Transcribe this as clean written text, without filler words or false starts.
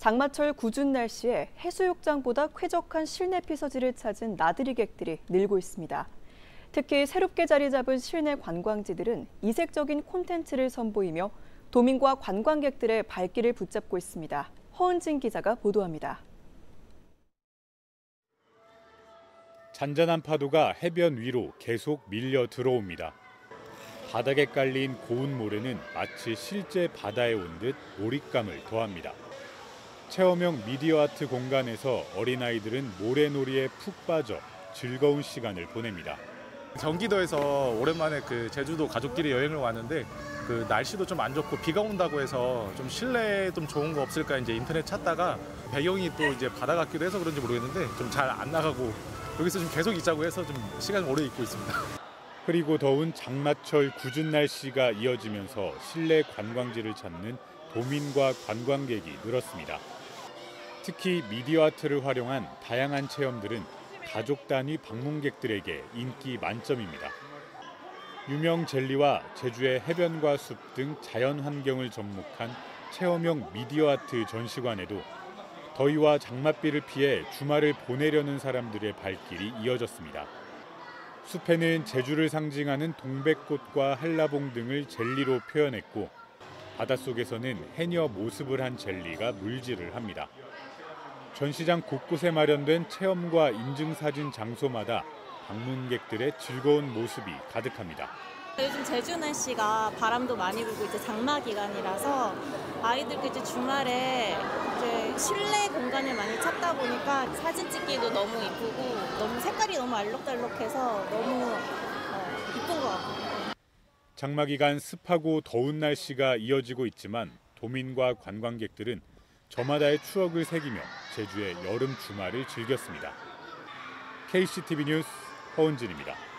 장마철 궂은 날씨에 해수욕장보다 쾌적한 실내 피서지를 찾은 나들이객들이 늘고 있습니다. 특히 새롭게 자리 잡은 실내 관광지들은 이색적인 콘텐츠를 선보이며 도민과 관광객들의 발길을 붙잡고 있습니다. 허은진 기자가 보도합니다. 잔잔한 파도가 해변 위로 계속 밀려 들어옵니다. 바닥에 깔린 고운 모래는 마치 실제 바다에 온 듯 몰입감을 더합니다. 체험형 미디어 아트 공간에서 어린아이들은 모래놀이에 푹 빠져 즐거운 시간을 보냅니다. 경기도에서 오랜만에 제주도 가족끼리 여행을 왔는데 날씨도 좀 안 좋고 비가 온다고 해서 좀 실내에 좀 좋은 거 없을까 이제 인터넷 찾다가 배경이 또 이제 바다 같기도 해서 그런지 모르겠는데 좀 잘 안 나가고 여기서 좀 계속 있자고 해서 좀 시간 오래 있고 있습니다. 흐리고 더운 장마철 궂은 날씨가 이어지면서 실내 관광지를 찾는 도민과 관광객이 늘었습니다. 특히 미디어 아트를 활용한 다양한 체험들은 가족 단위 방문객들에게 인기 만점입니다. 유명 젤리와 제주의 해변과 숲 등 자연 환경을 접목한 체험형 미디어 아트 전시관에도 더위와 장맛비를 피해 주말을 보내려는 사람들의 발길이 이어졌습니다. 숲에는 제주를 상징하는 동백꽃과 한라봉 등을 젤리로 표현했고 바닷속에서는 해녀 모습을 한 젤리가 물질을 합니다. 전시장 곳곳에 마련된 체험과 인증사진 장소마다 방문객들의 즐거운 모습이 가득합니다. 요즘 제주 날씨가 바람도 많이 불고 이제 장마 기간이라서 아이들도 이제 주말에 이제 실내 공간을 많이 찾다 보니까 사진 찍기도 너무 이쁘고 너무 색깔이 너무 알록달록해서 너무 이쁜 것 같아요. 장마 기간 습하고 더운 날씨가 이어지고 있지만 도민과 관광객들은 저마다의 추억을 새기며 제주의 여름 주말을 즐겼습니다. KCTV 뉴스 허은진입니다.